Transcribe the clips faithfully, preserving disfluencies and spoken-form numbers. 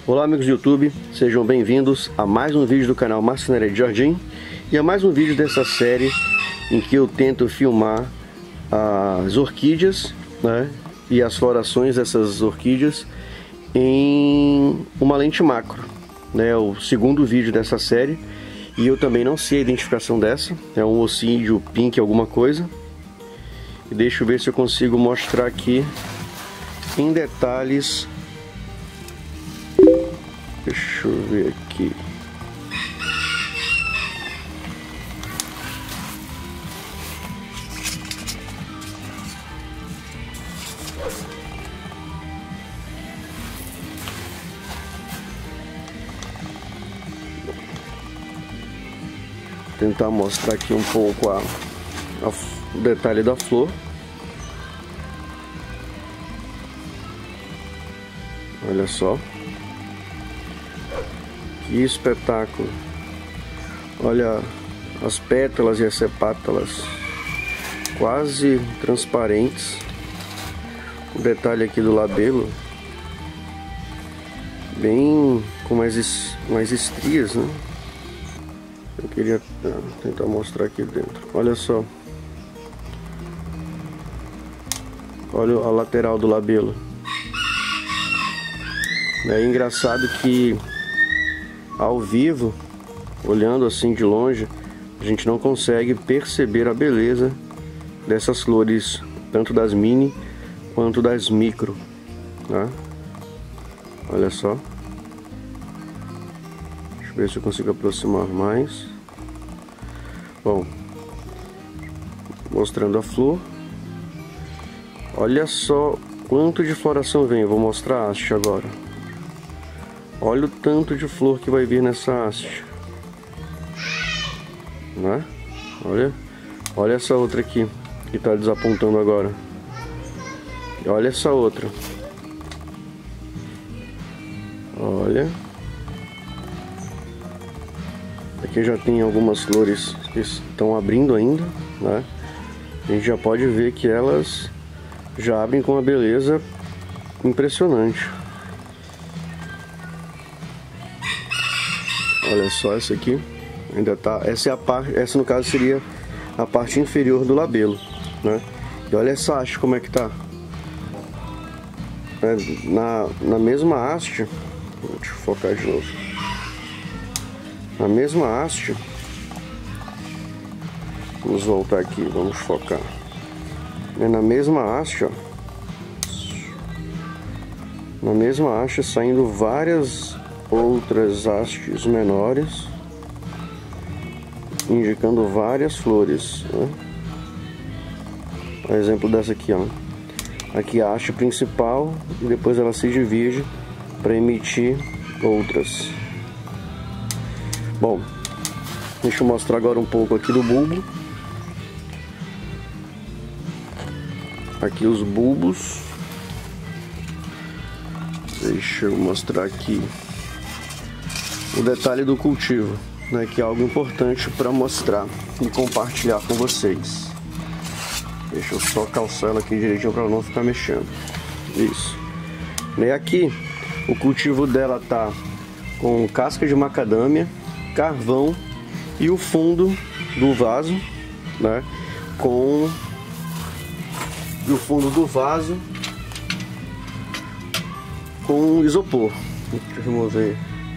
Olá amigos do YouTube, sejam bem-vindos a mais um vídeo do canal Marcenaria de Jardim e a mais um vídeo dessa série em que eu tento filmar as orquídeas, né, e as florações dessas orquídeas em uma lente macro, né, o segundo vídeo dessa série. E eu também não sei a identificação dessa, é um Ossídio Pink alguma coisa. E deixa eu ver se eu consigo mostrar aqui em detalhes. Deixa eu ver aqui. Tentar mostrar aqui um pouco a, a, o detalhe da flor. Olha só. Que espetáculo. Olha as pétalas e as sepátalas quase transparentes. O detalhe aqui do labelo bem com mais, mais estrias, né? Eu queria tentar mostrar aqui dentro. Olha só. Olha a lateral do labelo. É engraçado que ao vivo, olhando assim de longe, a gente não consegue perceber a beleza dessas flores, tanto das mini quanto das micro, tá? Olha só. Deixa eu ver se eu consigo aproximar mais. Bom, mostrando a flor. Olha só quanto de floração vem. Eu vou mostrar a haste agora. Olha o tanto de flor que vai vir nessa haste, né? Olha, olha essa outra aqui que está desapontando agora. E olha essa outra. Olha. Aqui já tem algumas flores que estão abrindo ainda, né? A gente já pode ver que elas já abrem com uma beleza impressionante. Olha só essa aqui, ainda tá. Essa é a parte, essa no caso seria a parte inferior do labelo, né? E olha essa haste como é que tá. É, na, na mesma haste, deixa eu focar de novo. Na mesma haste, vamos voltar aqui, vamos focar. É na mesma haste, ó. Na mesma haste saindo várias outras hastes menores, indicando várias flores, né? Um exemplo dessa aqui, ó. Aqui a haste principal e depois ela se divide para emitir outras. Bom, deixa eu mostrar agora um pouco aqui do bulbo. Aqui os bulbos. Deixa eu mostrar aqui o detalhe do cultivo, né, que é algo importante para mostrar e compartilhar com vocês. Deixa eu só calçar ela aqui direitinho para não ficar mexendo. Isso. E aqui o cultivo dela tá com casca de macadâmia, carvão e o fundo do vaso, né, com e o fundo do vaso com isopor. Deixa eu remover.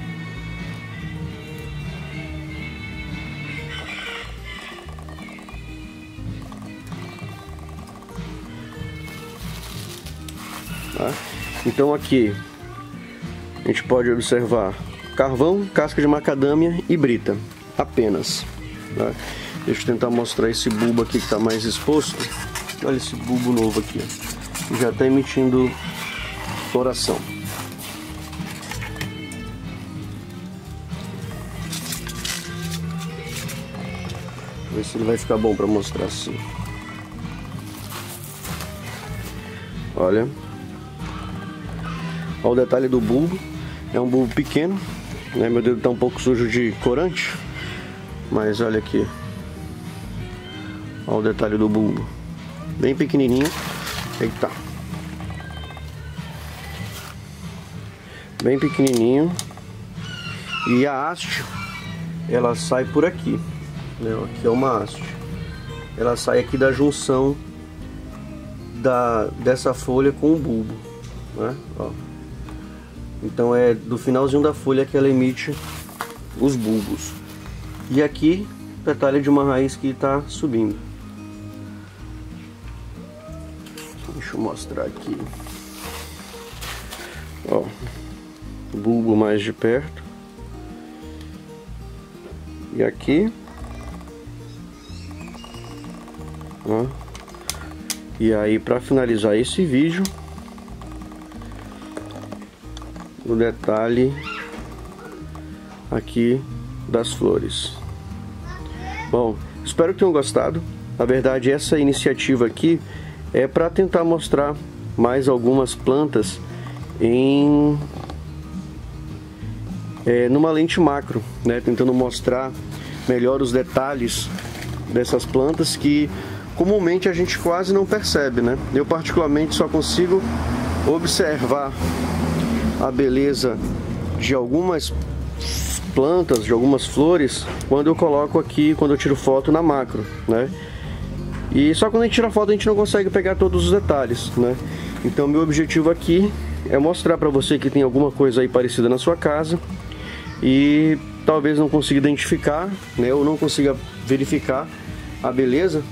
Tá? Então aqui a gente pode observar carvão, casca de macadâmia e brita, apenas. Tá? Deixa eu tentar mostrar esse bulbo aqui que está mais exposto. Olha esse bulbo novo aqui, ó, já está emitindo floração. Vou ver se ele vai ficar bom para mostrar assim. Olha. Olha o detalhe do bulbo. É um bulbo pequeno, né? Meu dedo está um pouco sujo de corante, mas olha aqui. Olha o detalhe do bulbo. Bem pequenininho. Eita. bem pequenininho. E a haste, ela sai por aqui, né? Aqui é uma haste. Ela sai aqui da junção da, dessa folha com o bulbo, né? Ó. Então é do finalzinho da folha que ela emite os bulbos. E aqui, petalha de uma raiz que está subindo. Deixa eu mostrar aqui. Ó, bulbo mais de perto. E aqui. Ó. E aí, para finalizar esse vídeo, o detalhe aqui das flores. Bom, espero que tenham gostado. Na verdade, essa iniciativa aqui é para tentar mostrar mais algumas plantas em é, numa lente macro, né? Tentando mostrar melhor os detalhes dessas plantas que comumente a gente quase não percebe, né? Eu particularmente só consigo observar a beleza de algumas plantas, de algumas flores, quando eu coloco aqui, quando eu tiro foto na macro, né? E só quando a gente tira foto a gente não consegue pegar todos os detalhes, né? Então meu objetivo aqui é mostrar para você que tem alguma coisa aí parecida na sua casa e talvez não consiga identificar, né? Ou não consiga verificar a beleza,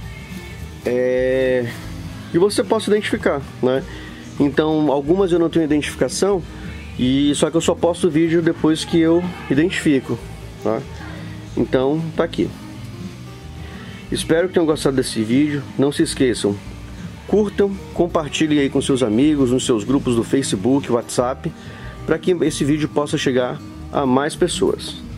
é... e você possa identificar, né? Então algumas eu não tenho identificação, e só que eu só posto o vídeo depois que eu identifico, tá? Então tá aqui. Espero que tenham gostado desse vídeo. Não se esqueçam, curtam, compartilhem aí com seus amigos, nos seus grupos do Facebook, WhatsApp, para que esse vídeo possa chegar a mais pessoas.